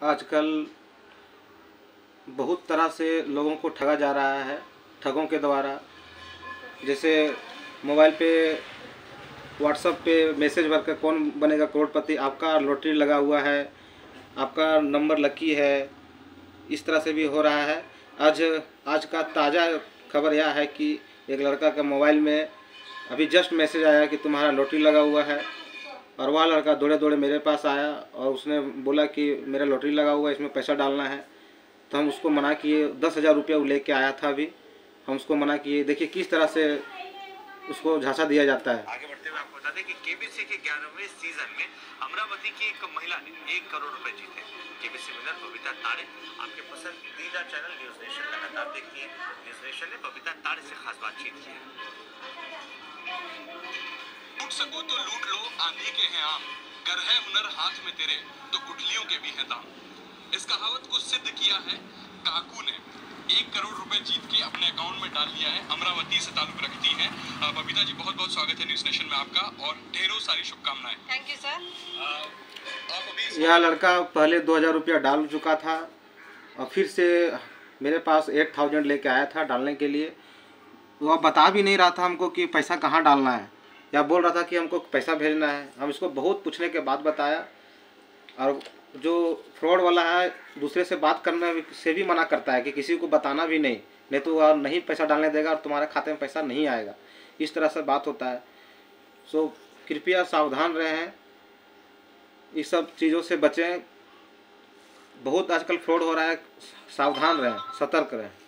आजकल बहुत तरह से लोगों को ठगा जा रहा है, ठगों के द्वारा। जैसे मोबाइल पे व्हाट्सएप पे मैसेज भर कर कौन बनेगा करोड़पति, आपका लॉटरी लगा हुआ है, आपका नंबर लकी है, इस तरह से भी हो रहा है। आज का ताज़ा खबर यह है कि एक लड़का के मोबाइल में अभी जस्ट मैसेज आया कि तुम्हारा लॉटरी लगा हुआ है, और वह लड़का दौड़े दौड़े मेरे पास आया और उसने बोला कि मेरा लॉटरी लगा हुआ है, इसमें पैसा डालना है। तो हम उसको मना किए। 10,000 रुपया वो लेके आया था। अभी हम उसको मना किए। देखिए किस तरह से उसको झांसा दिया जाता है। आगे बढ़ते हुए आपको बता दें कि केबीसी के 11वें सीजन में अमरावती की एक महिला ने 1 करोड़ रुपए जीते। केबीसी विनर बबीता ताड़े आपके पसंदीदा चैनल न्यूज नेशन लगातार देखती है। न्यूज नेशन ने बबीता ताड़े से खास बातचीत की है। लूट सको तो लूट लो, आंधी के हैं आम, गर है हुनर हाथ में तेरे तो गुठलियों के भी हैं दाम। इस कहावत को सिद्ध किया है काकू ने। 1 करोड़ रुपए जीत के अपने अकाउंट में डाल लिया है। अमरावती से ताल्लुक रखती हैं बबीता जी। बहुत बहुत स्वागत है न्यूज नेशन में आपका और ढेरों सारी शुभकामनाएं। Thank you sir. आप अभी यह लड़का पहले 2,000 रुपया डाल चुका था और फिर से मेरे पास 8,000 लेके आया था डालने के लिए। वह बता भी नहीं रहा था हमको कि पैसा कहाँ डालना है, या बोल रहा था कि हमको पैसा भेजना है। हम इसको बहुत पूछने के बाद बताया। और जो फ्रॉड वाला है दूसरे से बात करने से भी मना करता है कि किसी को बताना भी नहीं तो वह नहीं पैसा डालने देगा और तुम्हारे खाते में पैसा नहीं आएगा। इस तरह से बात होता है। सो कृपया सावधान रहें, इस सब चीज़ों से बचें। बहुत आजकल फ्रॉड हो रहा है, सावधान रहें, सतर्क रहें।